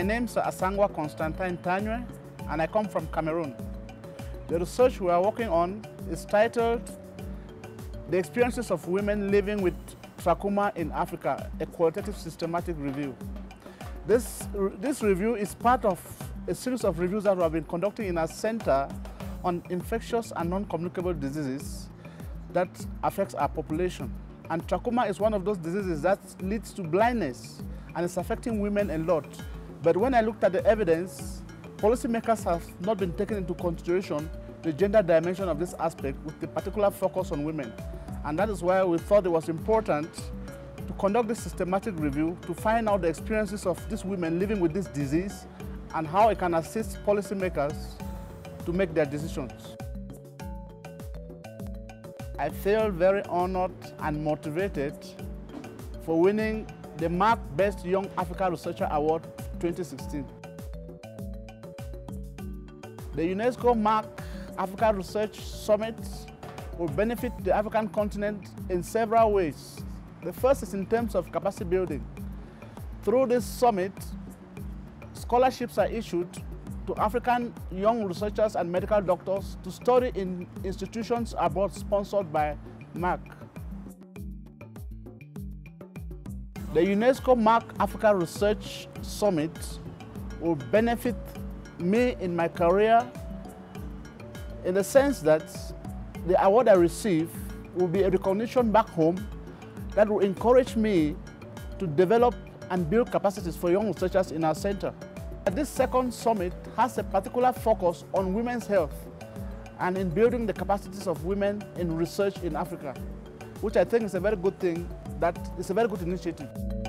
My name is Asahngwa Constantine Asahngwa, and I come from Cameroon. The research we are working on is titled The Experiences of Women Living with Trachoma in Africa, a Qualitative Systematic Review. This review is part of a series of reviews that we have been conducting in our center on infectious and non-communicable diseases that affects our population. And trachoma is one of those diseases that leads to blindness and it's affecting women a lot. But when I looked at the evidence, policymakers have not been taking into consideration the gender dimension of this aspect with the particular focus on women. And that is why we thought it was important to conduct this systematic review to find out the experiences of these women living with this disease and how it can assist policymakers to make their decisions. I feel very honored and motivated for winning the MARC Best Young Africa Researcher Award 2016. The UNESCO-MARS Africa Research Summit will benefit the African continent in several ways. The first is in terms of capacity building. Through this summit, scholarships are issued to African young researchers and medical doctors to study in institutions abroad sponsored by MARC. The UNESCO-MARC Africa Research Summit will benefit me in my career in the sense that the award I receive will be a recognition back home that will encourage me to develop and build capacities for young researchers in our center. This second summit has a particular focus on women's health and in building the capacities of women in research in Africa, which I think is a very good thing, that is a very good initiative.